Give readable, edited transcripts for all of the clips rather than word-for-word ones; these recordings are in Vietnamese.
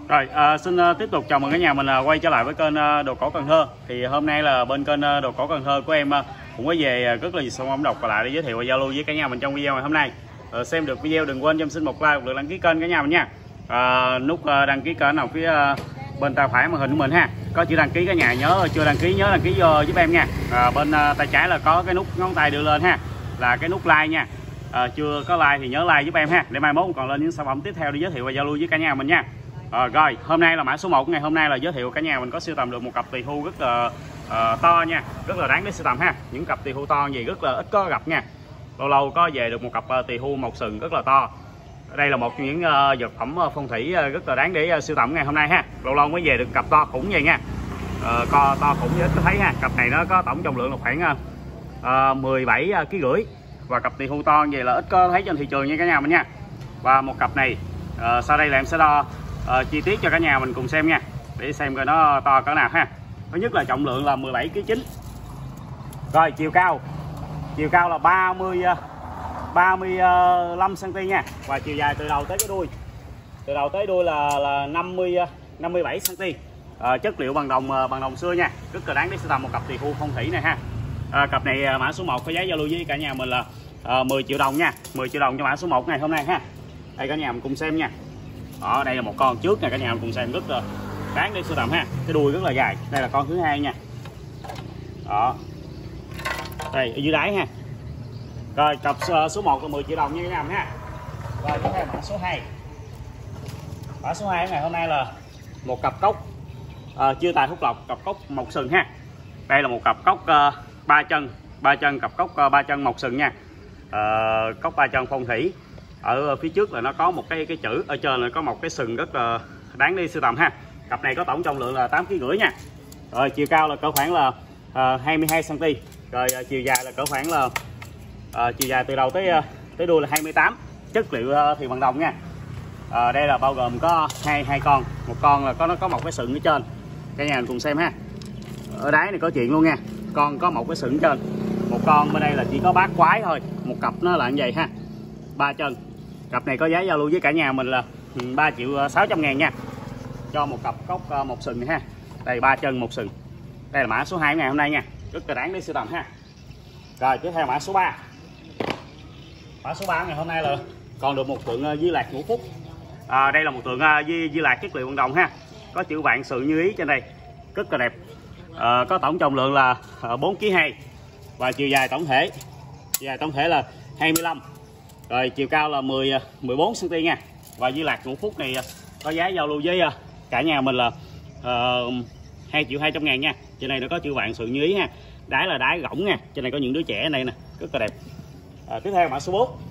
Rồi, xin tiếp tục chào mừng cả nhà mình quay trở lại với kênh Đồ Cổ Cần Thơ. Thì hôm nay là bên kênh Đồ Cổ Cần Thơ của em cũng có về rất là nhiều sản phẩm độc lại để giới thiệu và giao lưu với cả nhà mình trong video ngày hôm nay. Xem được video đừng quên cho em xin một like, một lượt đăng ký kênh cả nhà mình nha. Nút đăng ký kênh nào phía bên tay phải màn hình của mình ha. Có chữ đăng ký cả nhà nhớ chưa đăng ký nhớ đăng ký vô giúp em nha. Bên tay trái là có cái nút ngón tay đưa lên ha, là cái nút like nha. Chưa có like thì nhớ like giúp em ha, để mai mốt còn lên những sản phẩm tiếp theo để giới thiệu và giao lưu với cả nhà mình nha. Rồi hôm nay là mã số 1 ngày hôm nay là giới thiệu cả nhà mình có sưu tầm được một cặp tỳ hưu rất là to nha, rất là đáng để sưu tầm ha. Những cặp tỳ hưu to gì rất là ít có gặp nha, lâu lâu có về được một cặp tỳ hưu một sừng rất là to. Đây là một trong những vật phẩm phong thủy rất là đáng để sưu tầm ngày hôm nay ha, lâu lâu mới về được cặp to khủng vậy nha. To khủng như ít có thấy ha. Cặp này nó có tổng trọng lượng là khoảng 17 kg rưỡi, và cặp tỳ hưu to vậy là ít có thấy trên thị trường nha cả nhà mình nha. Và một cặp này sau đây là em sẽ đo chi tiết cho cả nhà mình cùng xem nha, để xem coi nó to cỡ nào ha. Thứ nhất là trọng lượng là 17 kg 9. Rồi chiều cao là 35 cm nha, và chiều dài từ đầu tới cái đuôi, từ đầu tới đuôi là 57 cm. Chất liệu bằng đồng xưa nha, rất là đáng để sưu tầm một cặp tỳ hưu phong thủy này ha. Cặp này mã số 1 có giá giao lưu với cả nhà mình là 10 triệu đồng nha, 10 triệu đồng cho mã số 1 ngày hôm nay ha. Đây cả nhà mình cùng xem nha. Đây là một con trước nè cả nhà mình cùng xem, rất là đáng để sưu tầm ha. Cái đuôi rất là dài. Đây là con thứ hai nha. Đây ở dưới đáy ha. Rồi cặp số 1 là 10 triệu đồng nha cả nhà mình ha. Rồi tiếp theo mã số 2. Mã số 2 ngày hôm nay là một cặp cốc chưa tài hút lọc, cặp cốc một sừng ha. Đây là một cặp cốc 3 chân, cặp cốc 3 chân một sừng nha. Cốc 3 chân phong thủy. Ở phía trước là nó có một cái chữ, ở trên là có một cái sừng rất là đáng đi sưu tầm ha. Cặp này có tổng trọng lượng là 8 kg rưỡi nha. Rồi chiều cao là cỡ khoảng là 22 cm. Rồi chiều dài là cỡ khoảng là chiều dài từ đầu tới đuôi là 28. Chất liệu thì bằng đồng nha. Đây là bao gồm có hai con, một con là nó có một cái sừng ở trên. Cả nhà mình cùng xem ha. Ở đáy này có chuyện luôn nha. Con có một cái sừng trên. Một con bên đây là chỉ có bát quái thôi. Một cặp nó là như vậy ha. 3 chân. Cặp này có giá giao lưu với cả nhà mình là 3 triệu 600 ngàn nha, cho một cặp cốc một sừng này ha. Đây 3 chân một sừng. Đây là mã số 2 ngày hôm nay nha, rất là đáng để sưu tầm ha. Rồi tiếp theo mã số 3. Mã số 3 ngày hôm nay là còn được một tượng Di Lạc Ngũ Phúc. Đây là một tượng Di Lạc chất liệu bằng đồng ha, có chữ vạn sự như ý trên đây, rất là đẹp. Có tổng trọng lượng là 4 kg 2, và chiều dài tổng thể là 25. Rồi chiều cao là 14 cm nha. Và Di Lạc Ngũ Phúc này có giá giao lưu với cả nhà mình là 2 triệu 200 ngàn nha. Trên này nó có chữ vạn sự như ý ha. Đáy là đáy gỗng nha. Trên này có những đứa trẻ ở đây nè, rất là đẹp. Tiếp theo mã số 4.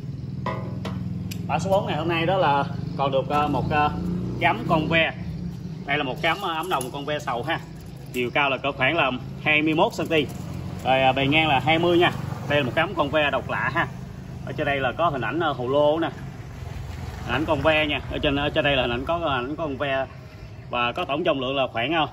Mã số 4 ngày hôm nay đó là còn được một cái ấm con ve. Đây là một cái ấm đồng con ve sầu ha. Chiều cao là cỡ khoảng là 21 cm. Rồi bề ngang là 20 nha. Đây là một cái ấm con ve độc lạ ha. Ở trên đây là có hình ảnh hồ lô nè, hình ảnh con ve nha. Ở trên đây là hình ảnh con ve, và có tổng trọng lượng là khoảng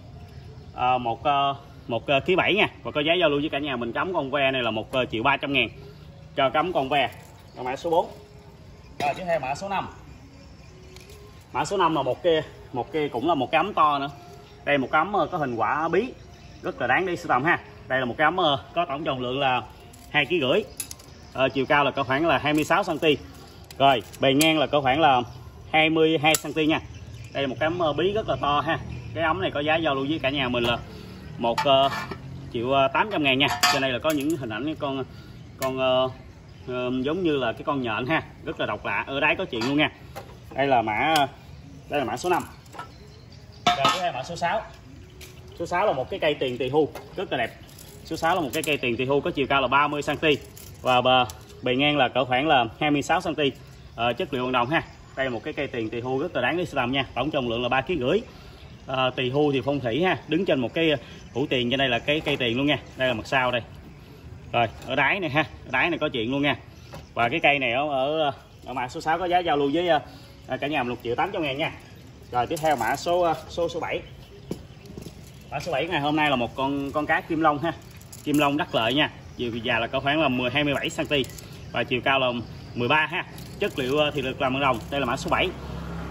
1 kg 7 nha, và có giá giao lưu với cả nhà mình. Cắm con ve này là 1 triệu 300 ngàn cho cắm con ve. Rồi mã số 4. Rồi tiếp theo mã số 5. Mã số 5 là một cái cũng là một cái ấm to nữa. Đây một cái ấm có hình quả bí, rất là đáng đi sưu tầm ha. Đây là một cái ấm có tổng trọng lượng là 2 kg rưỡi. Chiều cao là cỡ khoảng là 26 cm. Rồi bề ngang là cỡ khoảng là 22 cm nha. Đây là một cái ấm bí rất là to ha. Cái ấm này có giá giao lưu với cả nhà mình là 1 triệu 800 ngàn nha. Trên đây là có những hình ảnh con giống như là cái con nhện ha, rất là độc lạ. Ở đáy có chuyện luôn nha. Đây là mã số 5. Rồi tiếp theo mã số 6. Số 6 là một cái cây tiền tỳ hưu rất là đẹp. Số 6 là một cái cây tiền tỳ hưu có chiều cao là 30 cm, và bề ngang là cỡ khoảng là 26 cm. Chất liệu bằng đồng ha. Đây là một cái cây tiền tỳ hưu rất là đáng để sưu tầm nha. Tổng trọng lượng là 3 kg rưỡi. Tỳ hưu thì phong thủy ha, đứng trên một cái hũ tiền. Trên đây là cái cây tiền luôn nha. Đây là mặt sau đây. Rồi ở đáy này ha, ở đáy này có chuyện luôn nha. Và cái cây này ở mã số 6 có giá giao lưu với cả nhà 1 triệu 800 ngàn nha. Rồi tiếp theo mã số 7. Mã số 7 ngày hôm nay là một con cá kim long ha. Kim long đắc lợi nha. Chiều dài là cỡ khoảng là 27 cm, và chiều cao là 13 ha. Chất liệu thì được làm bằng đồng. Đây là mã số 7.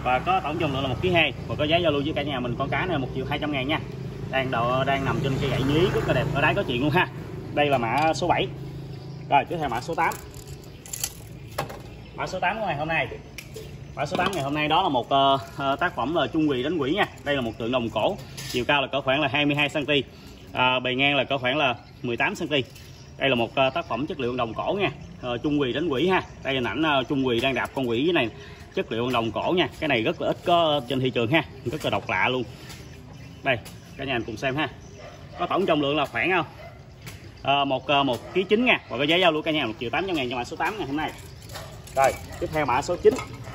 và có tổng trọng lượng là 1,2 kg, và có giá giao lưu với cả nhà mình con cá này 1.200.000 nha. Đang nằm trên cây gậy nhí rất là đẹp, ở đáy có chuyện luôn ha. Đây là mã số 7. Rồi tiếp theo mã số 8. Mã số 8 của ngày hôm nay. Mã số 8 ngày hôm nay đó là một tác phẩm là chung quỳ đánh quỷ nha. Đây là một tượng đồng cổ, chiều cao là cỡ khoảng là 22 cm, bề ngang là cỡ khoảng là 18 cm. Đây là một tác phẩm chất liệu đồng cổ nha, chung quỳ đánh quỷ ha. Đây là hình ảnh chung quỳ đang đạp con quỷ này, chất liệu đồng cổ nha. Cái này rất là ít có trên thị trường ha, rất là độc lạ luôn. Đây cả nhà cùng xem ha. Có tổng trọng lượng là khoảng 1,9 kg nha, và có giá giao lưu cả nhà 1.800.000 cho mã số 8 ngày hôm nay. Rồi tiếp theo mã số 9.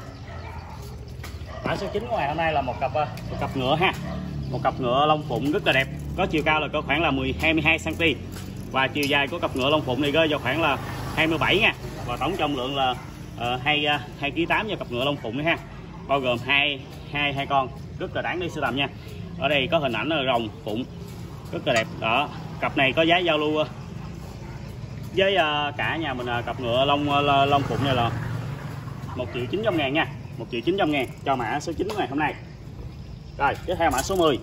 Mã số 9 của ngày hôm nay là một cặp ngựa ha, một cặp ngựa lông phụng rất là đẹp, có chiều cao là có khoảng là 22 cm, và chiều dài của cặp ngựa lông phụng này rơi vào khoảng là 27 nha, và tổng trọng lượng là 2,8 kg cho cặp ngựa lông phụng này ha, bao gồm hai con, rất là đáng để sưu tầm nha. Ở đây có hình ảnh là rồng phụng rất là đẹp đó. Cặp này có giá giao lưu với cả nhà mình cặp ngựa lông phụng này là 1.900.000 nha, 1.900.000 cho mã số 9 ngày hôm nay. Rồi tiếp theo mã số 10.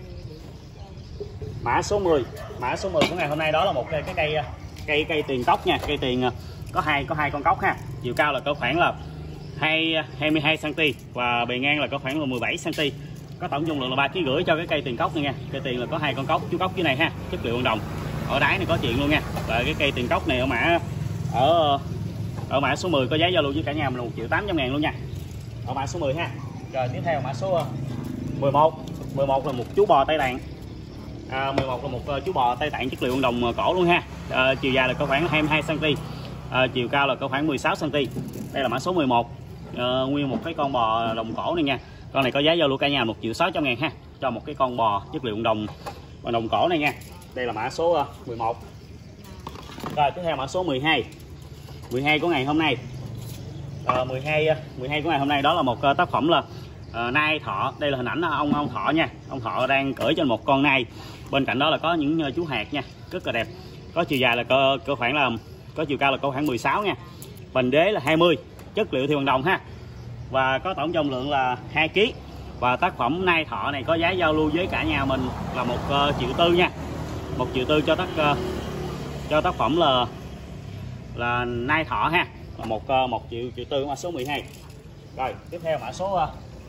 Mã số 10 của ngày hôm nay đó là một cây tiền cốc nha, cây tiền có hai con cốc ha, chiều cao là có khoảng là 22 cm, và bề ngang là có khoảng là 17 cm. Có tổng trọng lượng là 3,5 kg cho cái cây tiền cốc này nha. Cây tiền là có hai con cốc, chú cốc dưới này ha, chất liệu bằng đồng. Ở đáy này có chuyện luôn nha. Và cái cây tiền cốc này ở mã số 10 có giá giao lưu với cả nhà mình 1.800.000 luôn nha. Ở mã số 10 ha. Rồi tiếp theo mã số 11. 11 là một chú bò Tây Tạng. 11 là một chú bò Tây Tạng chất liệu bằng đồng cổ luôn ha. Chiều dài là có khoảng 22 cm. Chiều cao là có khoảng 16 cm. Đây là mã số 11. Nguyên một cái con bò đồng cổ này nha. Con này có giá giao lưu cả nhà 1.600.000 ha, cho một cái con bò chất liệu đồng cổ này nha. Đây là mã số 11. Rồi tiếp theo mã số 12. 12 của ngày hôm nay. 12 của ngày hôm nay đó là một tác phẩm là nai thọ. Đây là hình ảnh ông thọ nha. Ông thọ đang cưỡi trên một con nai. Bên cạnh đó là có những chú hạt nha, rất là đẹp. Có chiều dài là có khoảng là có chiều cao là có khoảng 16 nha. Bình đế là 20, chất liệu thì bằng đồng ha. Và có tổng trọng lượng là 2 kg. Và tác phẩm nai thọ này có giá giao lưu với cả nhà mình là 1,4 triệu nha. 1,4 triệu cho tác phẩm là nai thọ ha. Là 1,4 triệu mã số 12. Rồi tiếp theo mã số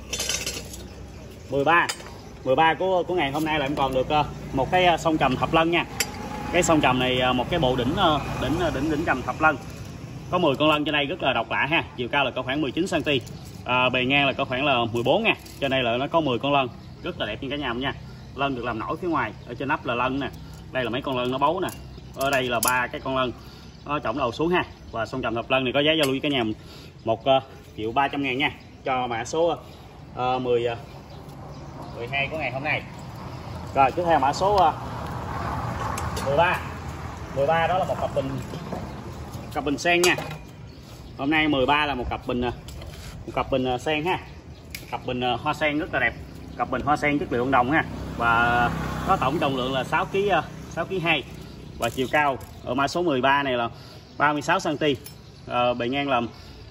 13. 13 của ngày hôm nay là em còn được một cái song trầm thập lân nha. Cái song trầm này một cái bộ đỉnh trầm thập lân. Có 10 con lân trên đây rất là độc lạ ha. Chiều cao là có khoảng 19 cm. Bề ngang là có khoảng là 14 nha. Trên đây là nó có 10 con lân, rất là đẹp như cả nhà mình nha. Lân được làm nổi phía ngoài, ở trên nắp là lân nè. Đây là mấy con lân nó bấu nè. Ở đây là 3 cái con lân nó chổng đầu xuống ha. Và song trầm thập lân này có giá giao lưu với cả nhà mình 1.300.000 nha, cho mã số 12 của ngày hôm nay. Rồi tiếp theo mã số 13. 13 đó là một cặp bình sen nha. Hôm nay 13 là một cặp bình sen ha. Cặp bình hoa sen rất là đẹp. Cặp bình hoa sen chất liệu bằng đồng ha. Và có tổng trọng lượng là 6,2 kg. Và chiều cao ở mã số 13 này là 36 cm. Bề ngang là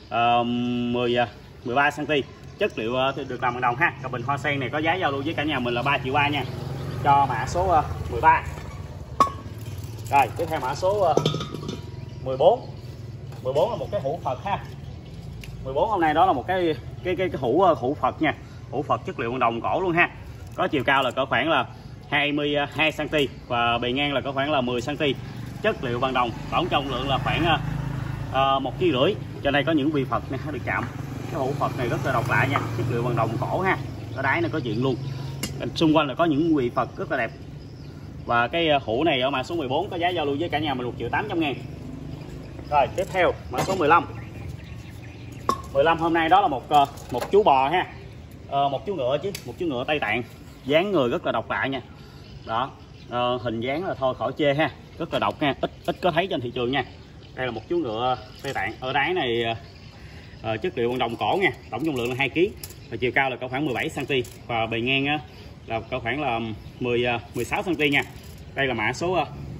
13 cm. Chất liệu được làm bằng đồng ha. Cặp bình hoa sen này có giá giao lưu với cả nhà mình là 3,3 triệu nha, cho mã số 13. Rồi tiếp theo mã số 14. 14 là một cái hũ Phật ha. 14 hôm nay đó là một cái hũ Phật nha. Hũ Phật chất liệu bằng đồng cổ luôn ha. Có chiều cao là có khoảng là 22 cm, và bề ngang là có khoảng là 10 cm. Chất liệu bằng đồng, tổng trọng lượng là khoảng 1,5 kg. Trên đây có những vị Phật này được chạm. Cái hũ Phật này rất là độc lạ nha, chất liệu bằng đồng cổ ha. Ở đáy này có chuyện luôn. Xung quanh là có những vị Phật rất là đẹp. Và cái hũ này ở mã số 14 có giá giao lưu với cả nhà mình 1.800.000. Rồi tiếp theo mã số 15. 15 hôm nay đó là một chú bò ha. Một chú ngựa Tây Tạng, dáng người rất là độc lạ nha. Đó, hình dáng là thôi khỏi chê ha, rất là độc nha, ít có thấy trên thị trường nha. Đây là một chú ngựa Tây Tạng, ở đáy này chất liệu bằng đồng cổ nha, tổng trọng lượng là 2 kg. Và chiều cao là có khoảng 17 cm, và bề ngang là có khoảng là 16 cm nha. Đây là mã số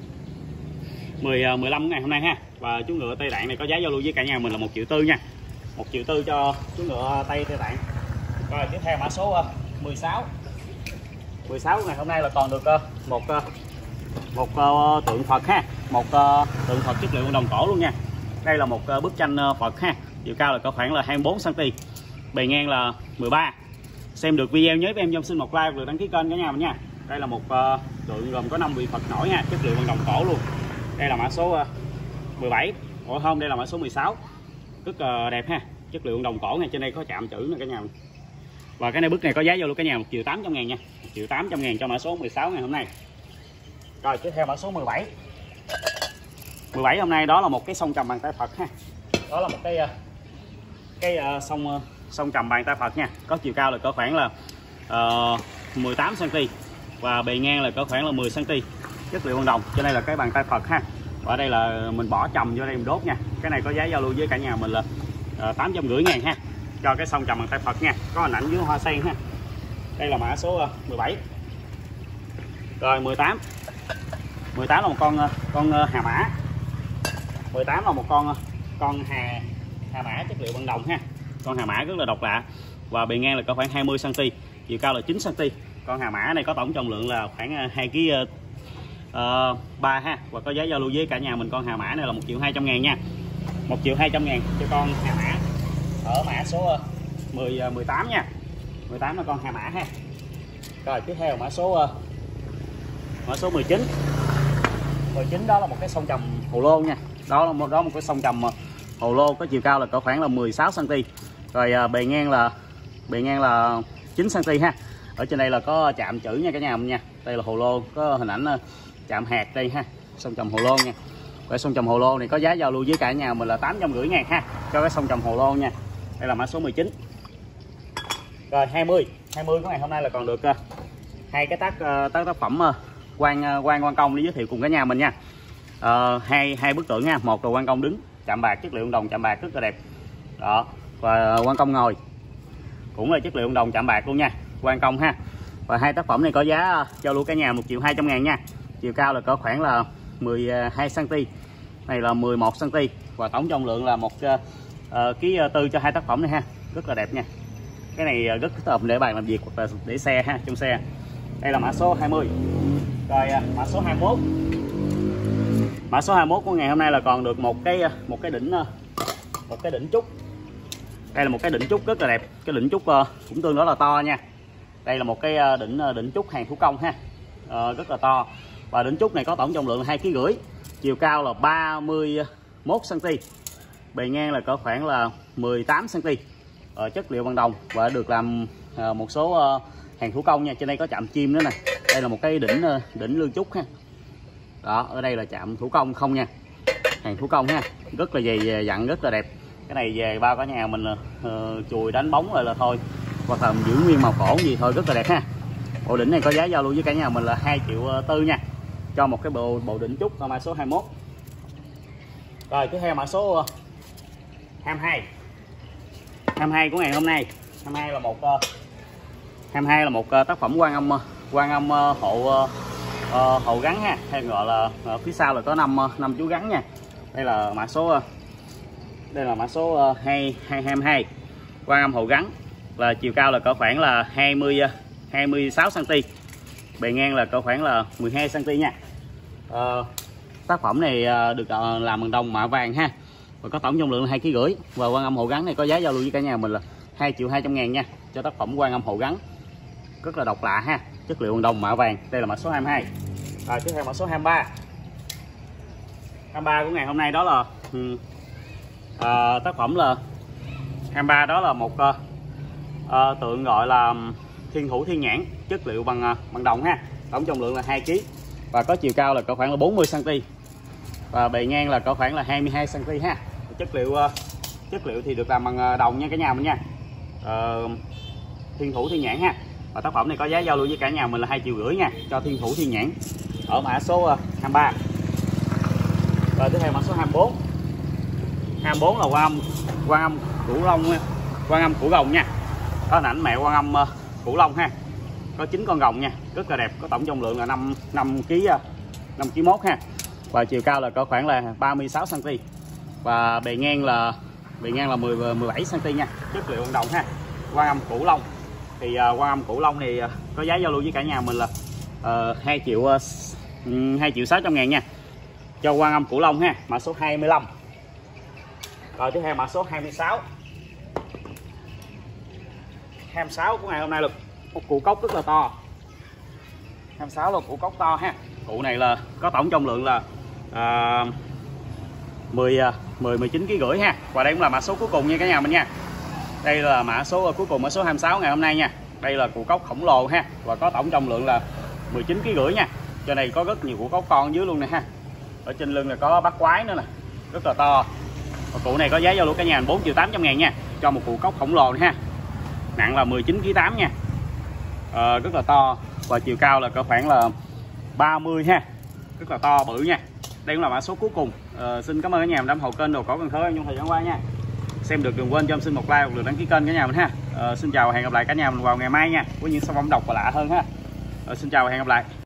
15 ngày hôm nay ha. Và chú ngựa Tây Tạng này có giá giao lưu với cả nhà mình là 1,4 triệu nha. 1,4 triệu cho chú ngựa Tây Tạng. Rồi tiếp theo mã số 16. 16 ngày hôm nay là còn được một tượng Phật ha, một tượng Phật chất liệu bằng đồng cổ luôn nha. Đây là một bức tranh Phật ha, chiều cao là có khoảng là 24 cm, bề ngang là 13. Xem được video nhớ với em cho xin một like và đăng ký kênh cả nhà mình nha. Đây là một tượng gồm có 5 vị Phật nổi ha, chất liệu bằng đồng cổ luôn. Đây là mã số 17. Ủa không, đây là mã số 16. Rất đẹp ha, chất liệu bằng đồng cổ này, trên đây có chạm chữ nè cả nhà mình. Và cái này bức này có giá vô luôn cả nhà, 1.800.000 nha. 1.800.000 cho mã số 16 ngày hôm nay. Rồi tiếp theo mã số 17. 17 hôm nay đó là một cái song trầm bàn tay Phật ha. Đó là một cái song trầm bàn tay Phật nha. Có chiều cao là có khoảng là 18 cm và bề ngang là có khoảng là 10 cm. Chất liệu bằng đồng. Trên đây là cái bàn tay Phật ha. Và ở đây là mình bỏ trầm vô đây mình đốt nha. Cái này có giá giao lưu với cả nhà mình là 850.000 ha. Cho cái song trầm bàn tay Phật nha. Có hình ảnh với hoa sen ha. Đây là mã số 17. Rồi 18. 18 là một con hà mã. 18 là một con hà mã chất liệu bằng đồng ha. Con hà mã rất là độc lạ và bề ngang là có khoảng 20 cm, chiều cao là 9 cm. Con hà mã này có tổng trọng lượng là khoảng 2 kg 3 ha, và có giá giao lưu với cả nhà mình con hà mã này là 1.200.000 nha. 1.200.000 cho con hà mã ở mã số 18 nha. 18 là con hà mã ha. Rồi tiếp theo mã số 19. 19 đó là một cái song trầm hồ lô nha. Đó là một cái song trầm hồ lô có chiều cao là có khoảng là 16 cm. Rồi bề ngang là 9 cm ha. Ở trên đây là có chạm chữ nha cả nhà mình nha. Đây là hồ lô có hình ảnh chạm hạt đây ha. Song trầm hồ lô nha. Cái song trầm hồ lô này có giá giao lưu với cả nhà mình là 850.000 ha. Cho cái song trầm hồ lô nha. Đây là mã số 19. Rồi 20 của ngày hôm nay là còn được hai cái tác phẩm quan công để giới thiệu cùng cả nhà mình nha. Hai bức tượng nha. Một là quan công đứng chạm bạc chất liệu đồng chạm bạc rất là đẹp đó, và quan công ngồi cũng là chất liệu đồng chạm bạc luôn nha, quan công ha. Và hai tác phẩm này có giá giao lưu cả nhà 1.200.000 nha. Chiều cao là có khoảng là 12 cm, này là 11 cm, và tổng trọng lượng là 1,4 kg cho hai tác phẩm này ha. Rất là đẹp nha. Cái này rất thích hợp để bàn làm việc hoặc là để xe ha, trong xe. Đây là mã số 20. Rồi mã số 21. Mã số 21 của ngày hôm nay là còn được một cái đỉnh trúc. Đây là một cái đỉnh trúc rất là đẹp. Cái đỉnh trúc cũng tương đối là to nha. Đây là một cái đỉnh trúc hàng thủ công ha. Rất là to. Và đỉnh trúc này có tổng trọng lượng là 2,5 kg. Chiều cao là 31 cm. Bề ngang là có khoảng là 18 cm. Chất liệu bằng đồng và được làm một số hàng thủ công nha. Trên đây có chạm chim nữa nè. Đây là một cái đỉnh lương trúc ha. Đó, ở đây là chạm thủ công không nha. Hàng thủ công ha. Rất là dày dặn, rất là đẹp. Cái này về bao cả nhà mình chùi đánh bóng rồi là thôi. Hoặc là giữ nguyên màu cổ gì thôi, rất là đẹp ha. Bộ đỉnh này có giá giao lưu với cả nhà mình là 2,4 triệu nha. Cho một cái bộ đỉnh trúc mã số 21. Rồi tiếp theo mã số 22. 22 của ngày hôm nay. 22 là một tác phẩm quan âm hộ gắn ha, hay gọi là phía sau là có 5 chú gắn nha. Đây là mã số 22. Quan âm hộ gắn là chiều cao là có khoảng là 26 cm, bề ngang là có khoảng là 12 cm nha. Tác phẩm này được làm bằng đồng mạ vàng ha, và có tổng trọng lượng là 2,5 kg. Và quan âm hộ gắn này có giá giao lưu với cả nhà mình là 2.200.000 nha. Cho tác phẩm quan âm hộ gắn rất là độc lạ ha, chất liệu bằng đồng mạ vàng. Đây là mã số 22. Rồi tiếp theo mã số 23. 23 của ngày hôm nay đó là tác phẩm là 23, đó là một tượng gọi là thiên thủ thiên nhãn, chất liệu bằng đồng ha. Tổng trọng lượng là 2 kg và có chiều cao là có khoảng là 40 cm và bề ngang là có khoảng là 22 cm ha. Chất liệu thì được làm bằng đồng nha cả nhà mình nha. Thiên thủ thiên nhãn ha. Và tác phẩm này có giá giao lưu với cả nhà mình là 2,5 triệu nha, cho thiên thủ thiên nhãn ở mã số 23. Rồi tiếp theo mã số 24. 24 là quan âm cửu long, quan âm cửu rồng nha. Có hình ảnh mẹ quan âm cửu long ha. Có 9 con rồng nha, rất là đẹp, có tổng trọng lượng là 5 kg 1 ha. Và chiều cao là có khoảng là 36 cm và bề ngang là 17 cm nha. Chất liệu bằng đồng ha. Quan âm cửu long thì Quan Âm Cửu Long thì có giá giao lưu với cả nhà mình là 2 triệu 600 ngàn nha, cho Quan Âm Cửu Long ha, mã số 25. Rồi tiếp theo mã số 26. 26 của ngày hôm nay là một cụ cốc rất là to. 26 là cụ cốc to ha. Cụ này là có tổng trọng lượng là 19 kg rưỡi ha. Và đây cũng là mã số cuối cùng nha cả nhà mình nha. Đây là mã số cuối cùng, mã số 26 ngày hôm nay nha. Đây là cụ cốc khổng lồ ha, và có tổng trọng lượng là 19 kg rưỡi nha. Cho này có rất nhiều cụ cốc con dưới luôn nè ha. Ở trên lưng là có bắt quái nữa nè, rất là to. Và cụ này có giá giao lưu cả nhà 4 triệu 800 ngàn nha, cho một cụ cốc khổng lồ này ha. Nặng là 19 kg 8 nha. Rất là to, và chiều cao là cỡ khoảng là 30 ha, rất là to bự nha. Đây cũng là mã số cuối cùng. Xin cảm ơn cả nhà mình đã ủng hộ kênh Đồ Cổ Cần Thơ trong thời gian qua nha. Xem được đừng quên cho em xin một like, một lượt đăng ký kênh cả nhà mình ha. Xin chào và hẹn gặp lại cả nhà mình vào ngày mai nha, với những sản phẩm độc và lạ hơn ha. Xin chào và hẹn gặp lại.